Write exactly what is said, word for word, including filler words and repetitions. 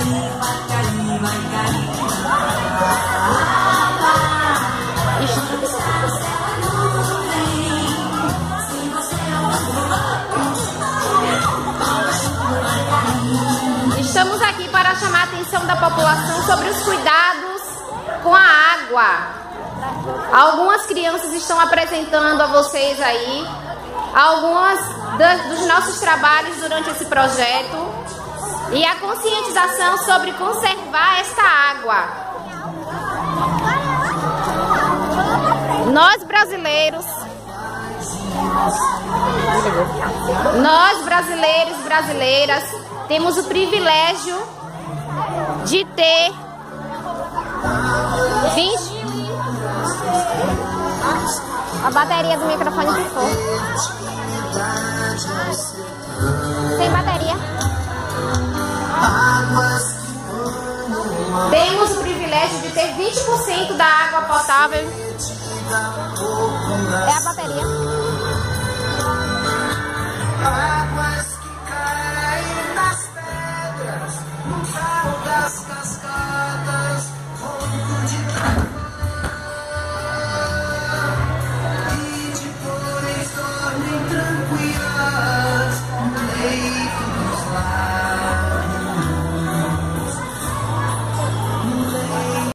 cair, vai cair, vai cair. Estamos aqui para chamar a atenção da população sobre os cuidados com a água. Algumas crianças estão apresentando a vocês aí algumas dos nossos trabalhos durante esse projeto e a conscientização sobre conservar esta água. Nós brasileiros, nós brasileiros e brasileiras temos o privilégio de ter vinte... A bateria do microfone pifou. Sem bateria. Temos o privilégio de ter vinte por cento da água potável. É a bateria. Águas que caem nas pedras, no carro das cascatas.